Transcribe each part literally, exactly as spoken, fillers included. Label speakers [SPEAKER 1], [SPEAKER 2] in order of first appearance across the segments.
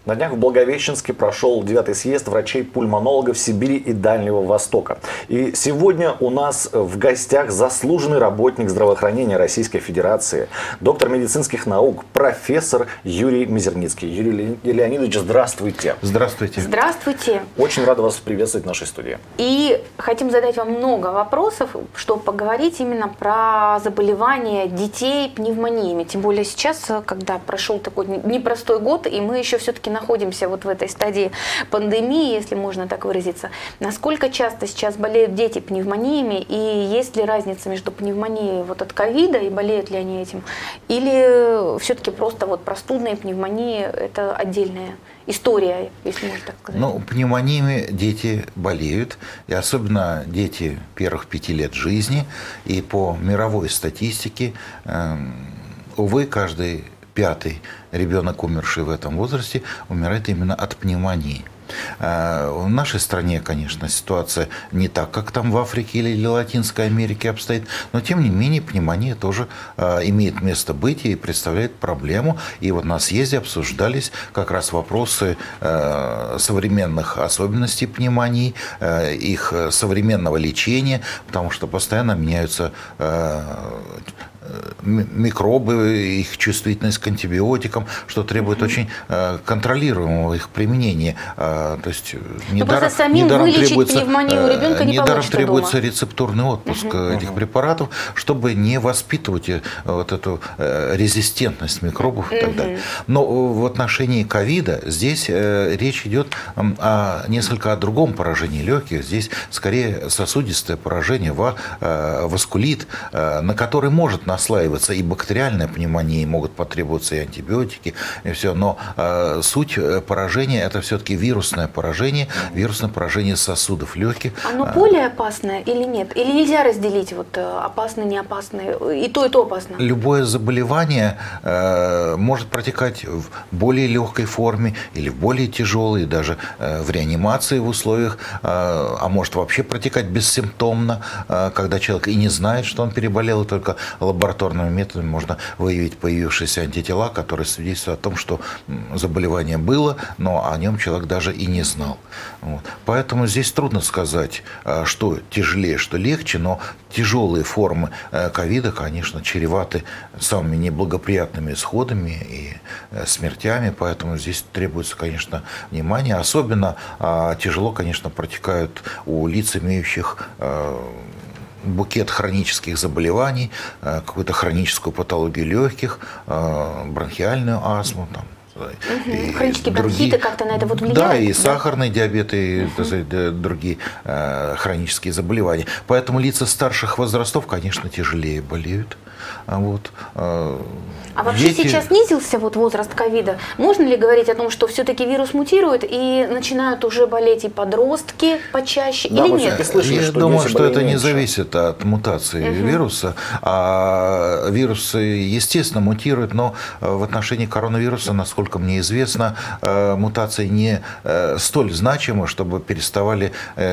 [SPEAKER 1] На днях в Благовещенске прошел девятый съезд врачей-пульмонологов Сибири и Дальнего Востока. И сегодня у нас в гостях заслуженный работник здравоохранения Российской Федерации, доктор медицинских наук, профессор Юрий Мизерницкий. Юрий Леонидович, здравствуйте.
[SPEAKER 2] Здравствуйте.
[SPEAKER 3] Здравствуйте.
[SPEAKER 1] Очень рада вас приветствовать в нашей студии.
[SPEAKER 3] И хотим задать вам много вопросов, чтобы поговорить именно про заболевания детей пневмониями. Тем более сейчас, когда прошел такой непростой год, и мы еще все-таки находимся вот в этой стадии пандемии, если можно так выразиться. Насколько часто сейчас болеют дети пневмониями, и есть ли разница между пневмонией вот от ковида и болеют ли они этим? Или все-таки просто вот простудные пневмонии – это отдельная история, если можно так сказать?
[SPEAKER 2] Ну, пневмониями дети болеют, и особенно дети первых пяти лет жизни. И по мировой статистике, э, увы, каждый пятый ребенок, умерший в этом возрасте, умирает именно от пневмонии. В нашей стране, конечно, ситуация не так, как там в Африке или Латинской Америке обстоит, но тем не менее пневмония тоже имеет место быть и представляет проблему. И вот на съезде обсуждались как раз вопросы современных особенностей пневмонии, их современного лечения, потому что постоянно меняются микробы, их чувствительность к антибиотикам, что требует очень контролируемого их применения. То есть недаром, недаром требуется, недаром требуется рецептурный отпуск угу. этих препаратов, чтобы не воспитывать вот эту резистентность микробов и угу. так далее. Но в отношении ковида здесь речь идет о несколько о другом поражении легких. Здесь скорее сосудистое поражение, васкулит, на который может наслаиваться и бактериальная пневмония, могут потребоваться и антибиотики, и все. Но э, суть поражения – это все-таки вирусное поражение, вирусное поражение сосудов легких.
[SPEAKER 3] Оно более опасное или нет? Или нельзя разделить вот опасное, не опасное? И то, и то опасно? Любое
[SPEAKER 2] заболевание э, может протекать в более легкой форме или в более тяжелой, даже э, в реанимации в условиях, э, а может вообще протекать бессимптомно, э, когда человек и не знает, что он переболел, и только лабораторными методами можно выявить появившиеся антитела, которые свидетельствуют о том, что заболевание было, но о нем человек даже и не знал. Вот. Поэтому здесь трудно сказать, что тяжелее, что легче, но тяжелые формы ковида, конечно, чреваты самыми неблагоприятными исходами и смертями, поэтому здесь требуется, конечно, внимание. Особенно тяжело, конечно, протекают у лиц, имеющих букет хронических заболеваний, какую-то хроническую патологию легких, бронхиальную астму, там,
[SPEAKER 3] угу. Хронические бронхиты как-то на это вот влияют?
[SPEAKER 2] Да, и сахарный диабет, и угу. так сказать, другие э, хронические заболевания. Поэтому лица старших возрастов, конечно, тяжелее болеют. Вот.
[SPEAKER 3] А вообще Дети... сейчас снизился вот возраст ковида? Можно ли говорить о том, что все-таки вирус мутирует и начинают уже болеть и подростки почаще, да, или нет?
[SPEAKER 2] Слышали, Я что думаю, что это меньше. Не зависит от мутации угу. вируса. А вирусы, естественно, мутируют, но в отношении коронавируса, насколько мне известно, мутации не столь значимы, чтобы переставали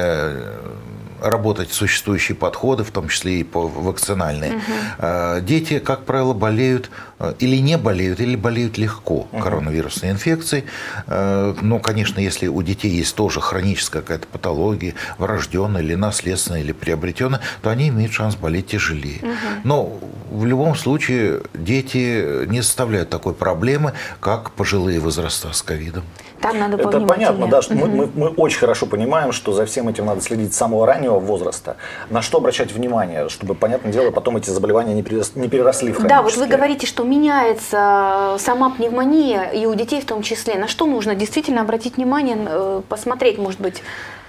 [SPEAKER 2] работать существующие подходы, в том числе и по вакцинальные. Угу. Дети, как правило, болеют или не болеют, или болеют легко угу. коронавирусной инфекцией. Но, конечно, если у детей есть тоже хроническая какая-то патология, врожденная или наследственная, или приобретенная, то они имеют шанс болеть тяжелее. Угу. Но в любом случае дети не составляют такой проблемы, как пожилые возраста с ковидом.
[SPEAKER 3] Там надо
[SPEAKER 1] Это понятно, да, что угу. мы, мы, мы очень хорошо понимаем, что за всем этим надо следить с самого раннего возраста. На что обращать внимание, чтобы, понятное дело, потом эти заболевания не переросли, не переросли в хронические?
[SPEAKER 3] Да, вот вы говорите, что меняется сама пневмония, и у детей в том числе. На что нужно действительно обратить внимание, посмотреть, может быть?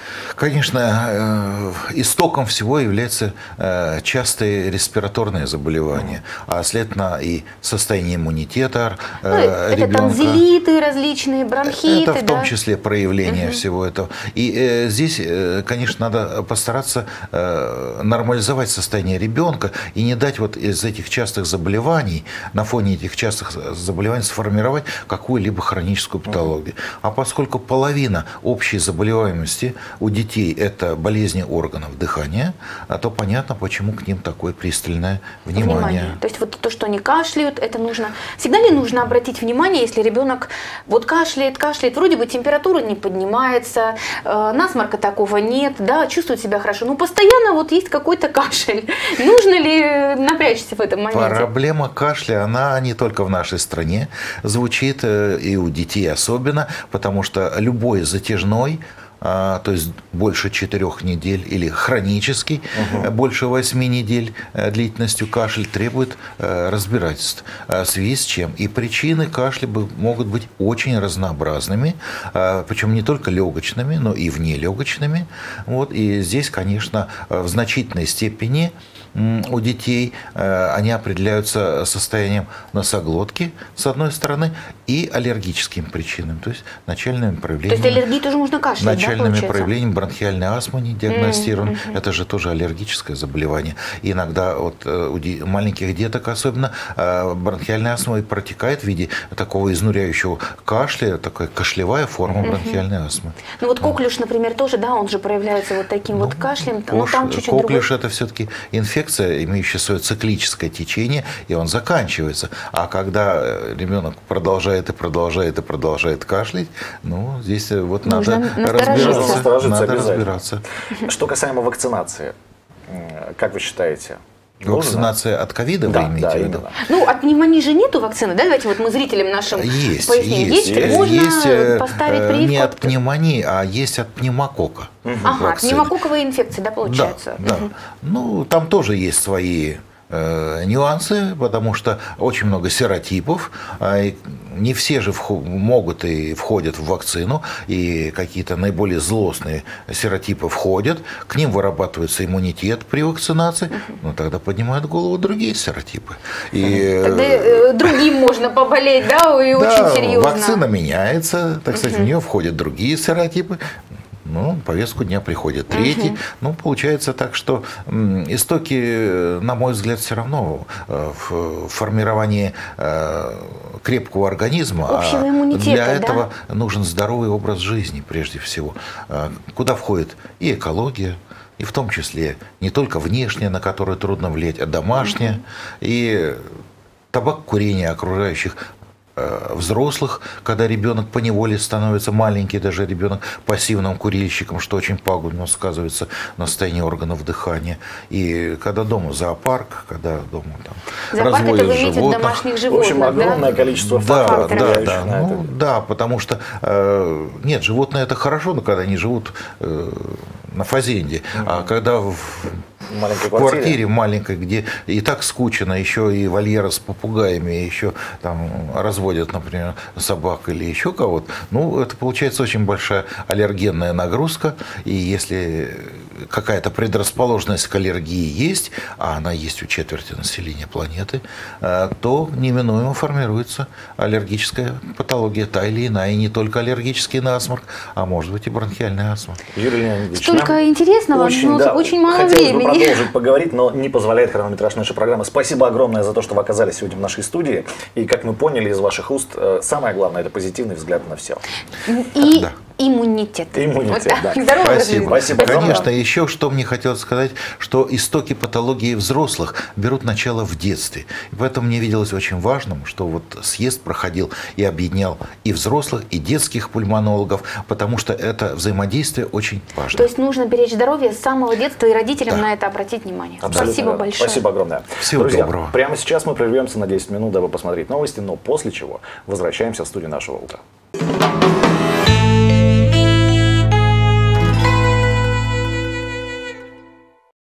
[SPEAKER 2] Конечно, истоком всего являются частые респираторные заболевания, а следовательно и состояние иммунитета
[SPEAKER 3] ну, это ребенка. Танзелиты различные, бронхиты.
[SPEAKER 2] Это в том
[SPEAKER 3] да?
[SPEAKER 2] числе проявление угу. всего этого. И здесь, конечно, надо постараться нормализовать состояние ребенка и не дать вот из этих частых заболеваний, на фоне этих частых заболеваний сформировать какую-либо хроническую патологию. Угу. А поскольку половина общей заболеваемости у детей детей это болезни органов дыхания, то понятно, почему к ним такое пристальное внимание.
[SPEAKER 3] Внимание. То есть вот то, что они кашляют, это нужно... Всегда ли нужно обратить внимание, если ребенок вот кашляет, кашляет, вроде бы температура не поднимается, э, насморка такого нет, да, чувствует себя хорошо, но постоянно вот есть какой-то кашель. Нужно ли напрячься в этом моменте?
[SPEAKER 2] Проблема кашля, она не только в нашей стране звучит, и у детей особенно, потому что любой затяжной, то есть больше четырех недель, или хронический, угу. больше восьми недель длительностью кашель требует разбирательств. В связи с чем? И причины кашля могут быть очень разнообразными, причем не только легочными, но и внелегочными. Вот. И здесь, конечно, в значительной степени у детей они определяются состоянием носоглотки, с одной стороны, и аллергическими причинами, то есть начальными проявлениями.
[SPEAKER 3] То есть аллергии тоже можно кашлять,
[SPEAKER 2] Начальными
[SPEAKER 3] да,
[SPEAKER 2] проявлениями бронхиальной астмы не диагностирован.
[SPEAKER 3] Mm-hmm.
[SPEAKER 2] Это же тоже аллергическое заболевание. И иногда вот у маленьких деток особенно бронхиальная астма протекает в виде такого изнуряющего кашля, такая кашлевая форма mm-hmm. бронхиальной астмы.
[SPEAKER 3] Ну вот коклюш, например, тоже, да, он же проявляется вот таким ну, вот кашлем,
[SPEAKER 2] кош,
[SPEAKER 3] но там чуть-чуть
[SPEAKER 2] коклюш
[SPEAKER 3] другой.
[SPEAKER 2] Это все-таки инфекция, имеющая свое циклическое течение, и он заканчивается. А когда ребенок продолжает и продолжает и продолжает кашлять, ну, здесь вот
[SPEAKER 3] нужно
[SPEAKER 2] надо разбираться.
[SPEAKER 1] Надо
[SPEAKER 2] разбираться.
[SPEAKER 1] Что касаемо вакцинации, как вы считаете?
[SPEAKER 2] Вакцинация
[SPEAKER 1] нужно?
[SPEAKER 2] От ковида,
[SPEAKER 1] да,
[SPEAKER 2] вы имеете
[SPEAKER 1] да,
[SPEAKER 2] в виду?
[SPEAKER 1] Именно.
[SPEAKER 3] Ну, от пневмонии же нету вакцины, да? Давайте вот мы зрителям нашим
[SPEAKER 2] есть,
[SPEAKER 3] поясним.
[SPEAKER 2] Есть,
[SPEAKER 3] есть, можно
[SPEAKER 2] есть
[SPEAKER 3] поставить
[SPEAKER 2] э,
[SPEAKER 3] прививку?
[SPEAKER 2] Не от пневмонии, а есть от пневмокока.
[SPEAKER 1] Угу.
[SPEAKER 3] Ага, от пневмококковые инфекции, да, получается?
[SPEAKER 2] Да,
[SPEAKER 3] угу.
[SPEAKER 2] да. Ну, там тоже есть свои э, нюансы, потому что очень много серотипов. Э, не все же могут и входят в вакцину, и какие-то наиболее злостные серотипы входят, к ним вырабатывается иммунитет при вакцинации, но тогда поднимают голову другие серотипы. И,
[SPEAKER 3] тогда э, другим можно поболеть, да, и
[SPEAKER 2] да,
[SPEAKER 3] очень серьезно.
[SPEAKER 2] Вакцина меняется, так сказать, в нее входят другие серотипы. Ну, в повестку дня приходит третий. Угу. Ну, получается так, что истоки, на мой взгляд, все равно в формировании крепкого организма.
[SPEAKER 3] Общего
[SPEAKER 2] а
[SPEAKER 3] иммунитета,
[SPEAKER 2] для этого
[SPEAKER 3] да?
[SPEAKER 2] нужен здоровый образ жизни, прежде всего, куда входит и экология, и в том числе не только внешняя, на которую трудно влиять, а домашняя, угу. и табак, курение окружающих взрослых, когда ребенок поневоле становится маленький, даже ребенок пассивным курильщиком, что очень пагубно сказывается на состоянии органов дыхания. И когда дома зоопарк, когда дома там
[SPEAKER 3] зоопарк
[SPEAKER 2] разводят
[SPEAKER 3] это вы имеете
[SPEAKER 2] животных.
[SPEAKER 3] домашних животных.
[SPEAKER 1] В общем, огромное
[SPEAKER 3] да?
[SPEAKER 1] количество
[SPEAKER 2] да,
[SPEAKER 1] факторов.
[SPEAKER 2] Да, да,
[SPEAKER 1] на
[SPEAKER 2] ну,
[SPEAKER 1] это.
[SPEAKER 2] да, потому что э, нет, животные это хорошо, но когда они живут э, на фазенде, mm-hmm. а когда в
[SPEAKER 1] В маленькой
[SPEAKER 2] в квартире.
[SPEAKER 1] квартире
[SPEAKER 2] маленькой, где и так скучно, еще и вольера с попугаями, еще там разводят, например, собак или еще кого-то, ну, это получается очень большая аллергенная нагрузка, и если какая-то предрасположенность к аллергии есть, а она есть у четверти населения планеты, то неминуемо формируется аллергическая патология, та или иная, и не только аллергический насморк, а может быть и бронхиальная астма.
[SPEAKER 1] Юрий Леонидович,
[SPEAKER 3] столько интересного,
[SPEAKER 1] очень,
[SPEAKER 3] но
[SPEAKER 1] да,
[SPEAKER 3] очень мало
[SPEAKER 1] хотелось
[SPEAKER 3] времени.
[SPEAKER 1] бы продолжить поговорить, но не позволяет хронометраж нашей программы. Спасибо огромное за то, что вы оказались сегодня в нашей студии. И, как мы поняли из ваших уст, самое главное – это позитивный взгляд на все.
[SPEAKER 3] И
[SPEAKER 2] да.
[SPEAKER 3] иммунитет.
[SPEAKER 1] Иммунитет,
[SPEAKER 3] вот,
[SPEAKER 1] да.
[SPEAKER 3] Здоровый
[SPEAKER 2] Спасибо.
[SPEAKER 1] Спасибо.
[SPEAKER 2] Конечно, еще что мне хотелось сказать, что истоки патологии взрослых берут начало в детстве. И поэтому мне виделось очень важным, что вот съезд проходил и объединял и взрослых, и детских пульмонологов, потому что это взаимодействие очень важно.
[SPEAKER 3] То есть нужно беречь здоровье с самого детства и родителям
[SPEAKER 2] Да.
[SPEAKER 3] на это обратить внимание.
[SPEAKER 1] Абсолютно
[SPEAKER 3] Спасибо
[SPEAKER 1] верно.
[SPEAKER 3] большое.
[SPEAKER 1] Спасибо огромное.
[SPEAKER 2] Всего
[SPEAKER 1] Друзья,
[SPEAKER 2] доброго.
[SPEAKER 1] Прямо сейчас мы прервемся на десять минут, дабы посмотреть новости, но после чего возвращаемся в студию нашего утра.